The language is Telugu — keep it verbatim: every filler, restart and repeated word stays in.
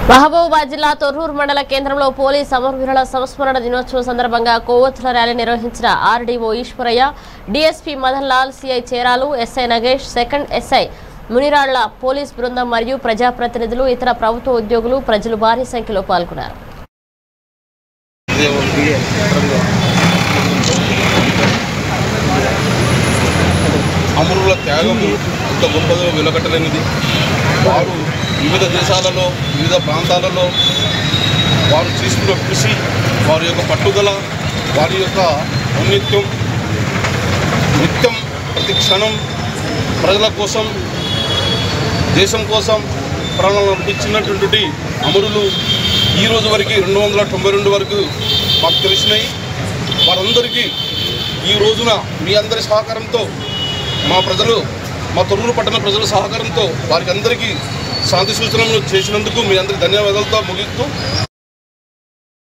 మహబూబాబాద్ జిల్లా తొర్రూరు మండల కేంద్రంలో పోలీస్ అమరవీరుల సంస్మరణ దినోత్సవం సందర్భంగా కొవ్వొత్తుల ర్యాలీ నిర్వహించిన RDO Eswaraiah, DSP Madan Lal, CI Cheralu, SI Nagesh, second SI Muniralla, police బృందం మరియు ప్రజాప్రతినిధులు, ఇతర ప్రభుత్వ ఉద్యోగులు, ప్రజలు భారీ సంఖ్యలో పాల్గొన్నారు. అమరుల త్యాగము ఎంత గొప్పదో వెలకట్టలేనిది. వారు వివిధ దేశాలలో వివిధ ప్రాంతాలలో వారు చేస్తున్న కృషి, వారి యొక్క పట్టుదల, వారి యొక్క ఔన్నత్యం, నిత్యం ప్రతి క్షణం ప్రజల కోసం, దేశం కోసం ప్రాణాలను అర్పించినటువంటి అమరులు ఈ రోజు వరకు రెండు వందల తొంభై రెండు వరకు మాకు తెలిసినాయి. వారందరికీ ఈ రోజున మీ అందరి సహకారంతో, మా ప్రజలు, మా తొర్రూరు పట్టణ ప్రజల సహకారంతో వారికి అందరికీ శాంతి సూచనలు చేసినందుకు మీ అందరికీ ధన్యవాదాలతో ముగిస్తూ